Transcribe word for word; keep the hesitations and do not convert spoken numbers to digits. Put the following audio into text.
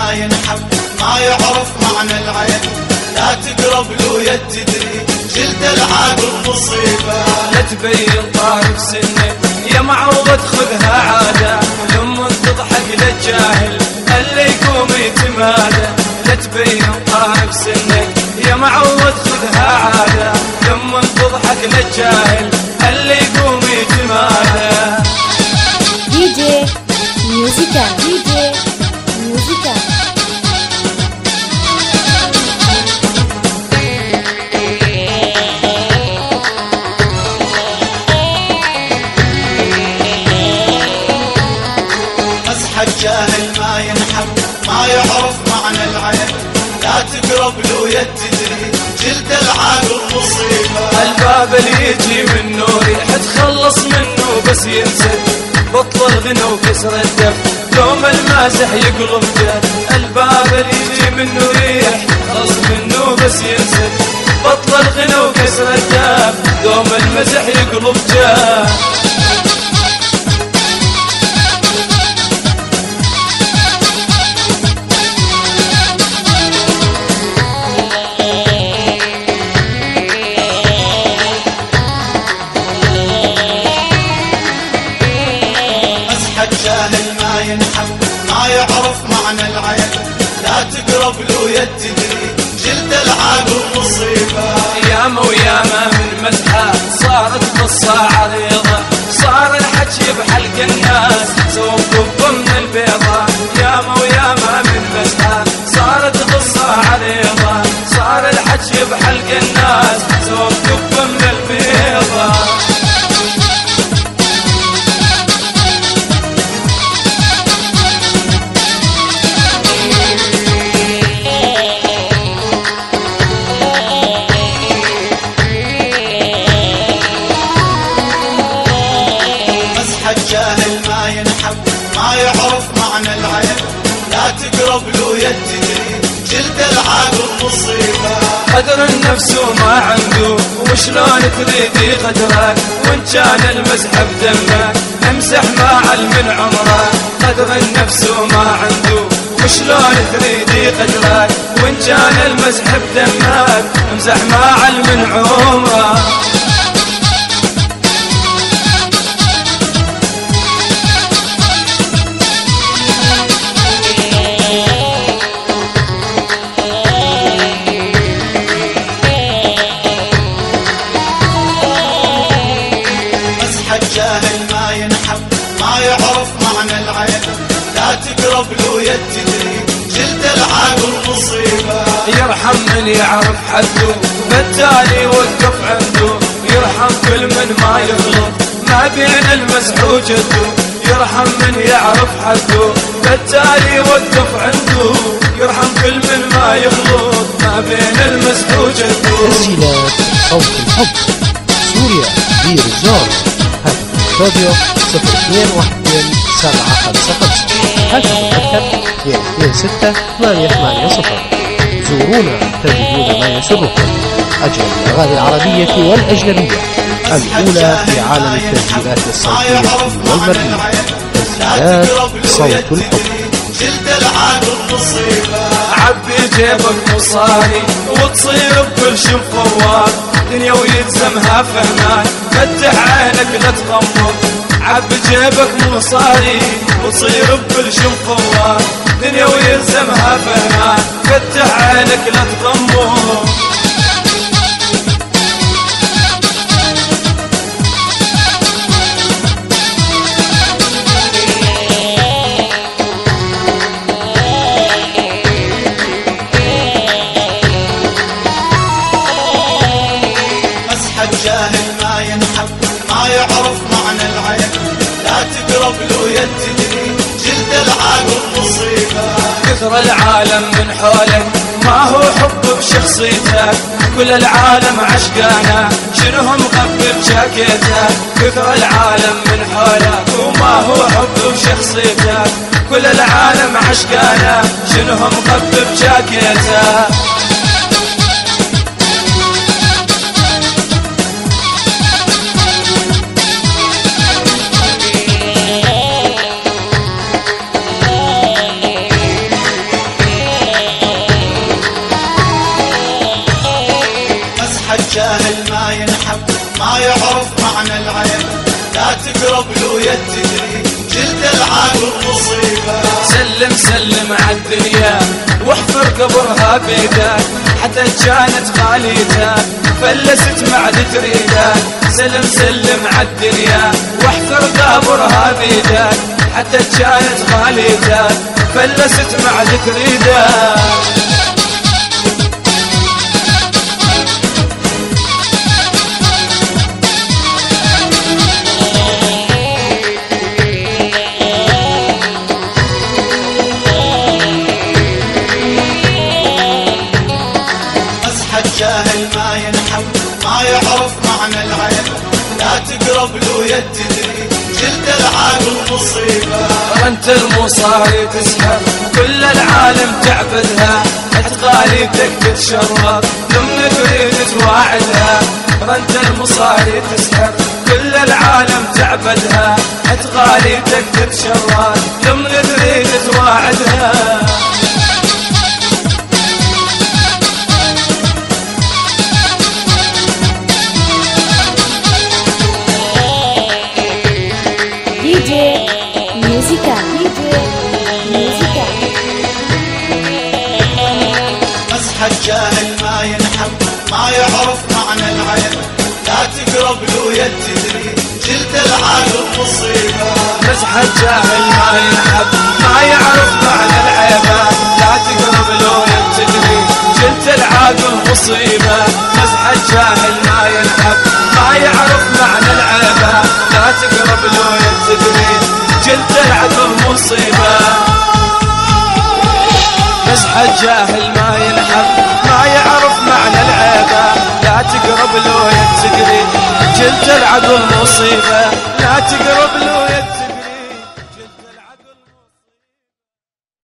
ما ينحب ما يعرف معنى العين، لا تقرب له يا تدري جلد العاقل مصيبة. لا تبين طارف سنك يا معوض خذها عادة، لما تضحك للجاهل اللي يقوم يتمادى. لا تبين طارف سنك يا معوض خذها عادة، لما تضحك للجاهل اللي يقوم يتمادى. دي جي ميوزيكا دي جي ميوزيكا الجاهل ما ينحب ما يعرف معنى العين، لا تقرب له يا تدري جلد العاقل مصيبة. الباب اللي يجي منه ريح تخلص منه بس ينسد، بطل الغنى وكسر الدف دوم المازح يقلب جد. الباب اللي يجي منه ريح تخلص منه بس ينسد، بطل الغنى وكسر الدف دوم المزح يقلب جد. الجاهل ما ينحب ما يعرف معنى العين، لا تقرب له يا تدري جلد العاقل مصيبة. ياما وياما من مزحة صارت قصة عريضة، صار الحكي بحلق الناس سووا كبة من البيضة. ياما وياما من مزحة صارت قصة عريضة، صار الحكي بحلق الناس سووا كبة من البيضة. الجاهل ما ينحب ما يعرف معنى العين، لا تقرب له يا تدري جلد العاقل مصيبة. قدر النفس وما عنده وشلون تريد قدرك، وان كان المزح بدمك امسح ما علم عمرك. قدر النفس وما عنده وشلون تريد قدرك، وان كان المزح بدمك امسح ما علم عمرك. الجاهل ما ينحب ما يعرف معنى العين، لا تقرب له يا تدري جلد العاقل مصيبة. يرحم من يعرف حده بالتالي وقف عنده، يرحم كل من ما يغلط ما بين المزح وجده. يرحم من يعرف حده بالتالي وقف عنده، يرحم كل من ما يغلط ما بين المزح وجده. تسجيلات صوت الحب سوريا دير الزور، راديو صفر اثنين واحد اثنين سبعة خمسة خمسة، هاتف مؤكد اثنين اثنين ستة ثمانية ثمانية صفر. زورونا تجدون ما يسركم، أجمل الأغاني العربية والأجنبية، الأولى في عالم التسجيلات الصوتية والمرئية. تسجيلات صوت الحب. جلد العاقل مصيبة. عبي جيبك مصاري وتصير بكل شي فوار، دنيا ويلزمها فهمان فتح عينك لا تغمض. عبي جيبك مصاري وتصير بكل شي فوار، دنيا ويلزمها فهمان فتح عينك لا تغمض. الجاهل ما ينحب ما يعرف معنى العين، لا تقرب له يا تدري جلد العاقل مصيبة. كثر العالم من حولك ما هو حب بشخصيتك، كل العالم عشقانا شنهم مخبي بجاكيتك. كثر العالم من حولك وما هو حب بشخصيتك، كل العالم عشقانا شنهم مخبي بجاكيتك. تقرب له يا تدري جلد العاقل مصيبة. سلم سلم عالدنيا واحفر قبرها بيدك حتى كانت غاليتك فلست ما عاد تريدك. سلم سلم عالدنيا واحفر قبرها بيدك حتى كانت غاليتك فلست ما عاد تريدك. الجاهل ما ينحب ما يعرف معنى العيب لا تقرب له يا تدري جلد العاقل مصيبة. انت المصاري تسحر كل العالم تعبدها اتقاليدك تتشرب لما تريد تواعدها. انت المصاري تسحر كل العالم تعبدها اتقاليدك تتشرب لما تريد تواعدها. Musica, دي جي Musica. مسح الجاهل ما ينحب ما يعرف معنى العيب لا تقرب له يا تدري جلد العاقل مصيبة. مسح الجاهل ما ينحب ما يعرف معنى العيب لا تقرب له يا تدري جلد العاقل مصيبة. مسح الجاهل ما ينحب ما يعرف معنى العيب لا تقرب له يا تدري جلد العقل مصيبة. مسح الجاهل ما ينحب ما يعرف معنى العيبة لا تقرب له يا تدري جلد العقل مصيبة. لا تقرب له